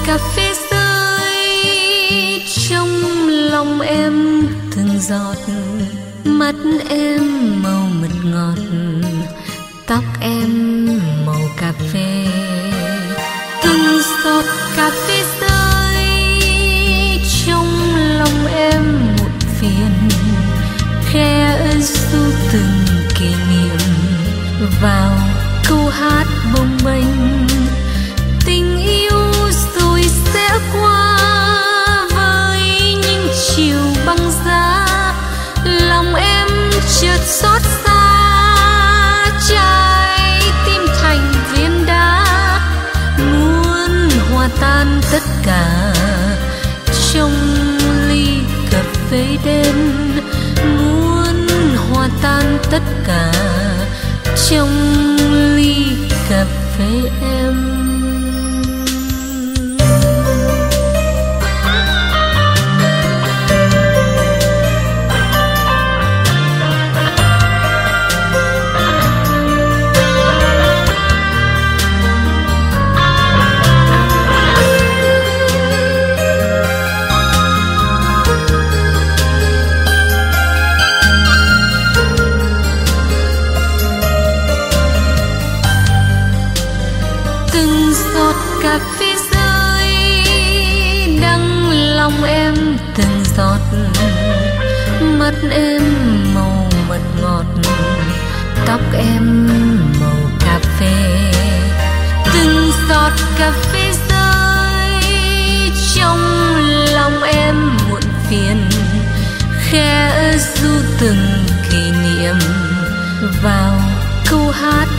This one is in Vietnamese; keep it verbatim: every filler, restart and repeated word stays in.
cà phê rơi trong lòng em từng giọt, mắt em màu mật ngọt, tóc em màu cà phê. Từng giọt cà phê rơi trong lòng em muộn phiền, khe du từng kỷ niệm vào câu hát bồng bềnh. Tình yêu rồi sẽ qua với những chiều băng giá, lòng em chợt xót xa, trái tim thành viên đá, muốn hòa tan tất cả trong ly cà phê đêm, muốn hòa tan tất cả trong ly cà phê em. Từng giọt cà phê rơi đắng lòng em từng giọt, mắt em màu mật ngọt, tóc em màu cà phê. Từng giọt cà phê rơi trong lòng em muộn phiền, khe du từng kỷ niệm vào câu hát